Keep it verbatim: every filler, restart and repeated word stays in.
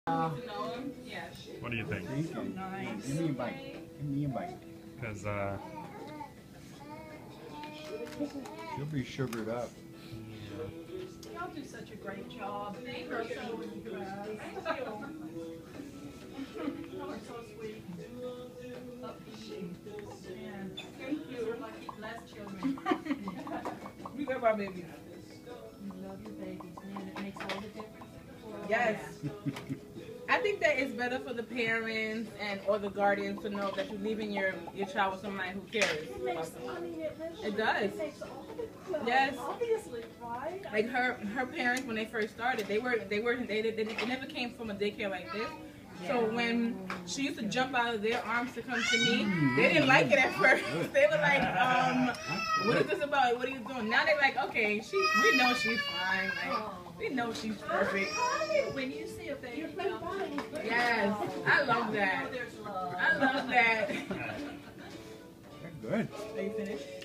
Uh, What do you think? nice. Give me a bite. Give me a bite. Because uh, She'll be sugared up. Y'all do such a great job. Thank you. So impressed. Thank you. Y'all are so sweet. Upbeat. And thank you. You're like blessed children. We got my babies. You love your babies, man. It makes all the difference. Yes. I think that it's better for the parents and or the guardians to know that you're leaving your, your child with somebody who cares. It makes, I mean, it literally It does. It makes all the, well, Yes. obviously, right? Like her her parents when they first started, they were they were they, they, they never came from a daycare like this. So when she used to jump out of their arms to come to me, they didn't like it at first. They were like, um, what is this about? What are you doing? Now they're like, okay, she we know she's fine. Like, we know she's perfect. When you see a baby, Yes, I love that. there's love. I love that. They're good. Are you finished?